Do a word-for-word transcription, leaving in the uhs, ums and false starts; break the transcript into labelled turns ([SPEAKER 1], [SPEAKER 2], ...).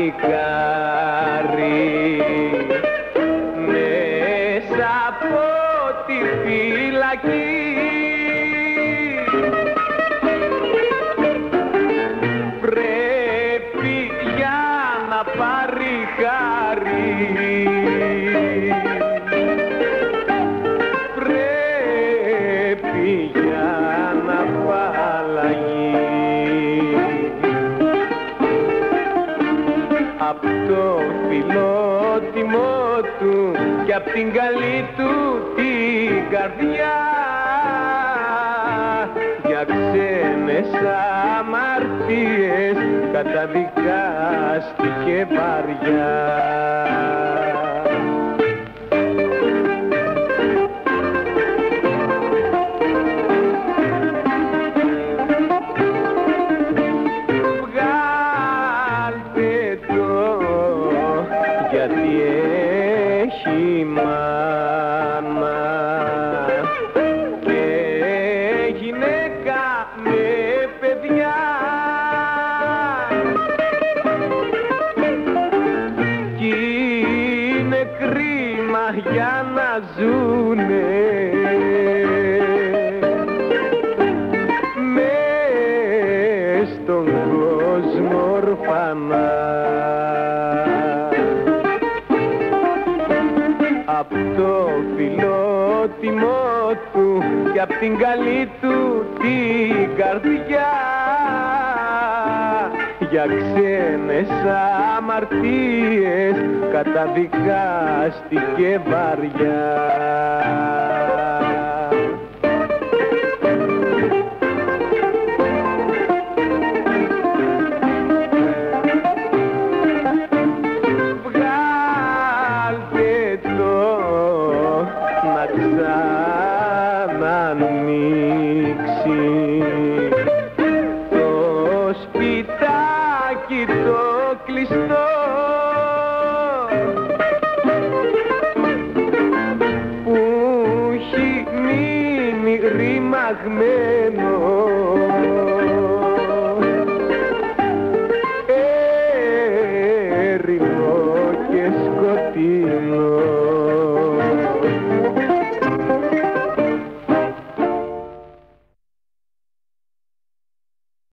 [SPEAKER 1] παλικάρι μέσα από τη φυλακή. Πρέπει για να πάρει χάρη, πρέπει για να απαλλαγεί απ' το φιλότιμό του και απ' την καλή του την καρδιά. Για ξένες αμαρτίες καταδικάστηκε βαριά. Βγάλτε το γιατί έχει μάνα και γυναίκα με παιδιά. Κι είναι κρίμα για να ζουνε μες στον κόσμο ορφανά. Απ' το φιλότιμό του και απ' την καλή του την καρδιά. Για ξένες αμαρτίες καταδικάστηκε βαριά. Να ξανανοίξει το σπιτάκι το κλειστό.